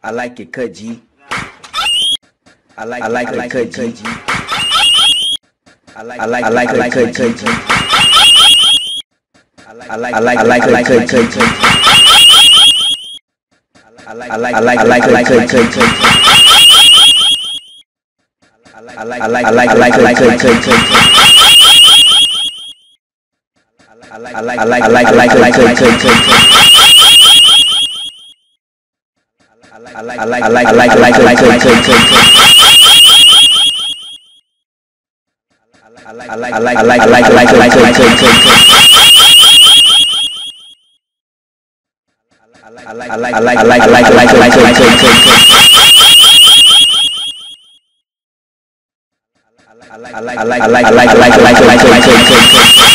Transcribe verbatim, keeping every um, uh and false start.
I like it, cut G. I like I like it, cut G. I like I like I like I like cut G. I like I like I like I like cut G. I like I like I like I like I like cut G. I like I like I like I like I like cut G. I like I like I like I like I like cut G. I like I like I like I like I like I like cut G. I like I like I like I like I like I like I like cut G. I like I like I like I like I like I like I like cut G. I like I like I like I like I like I like I like I like cut G.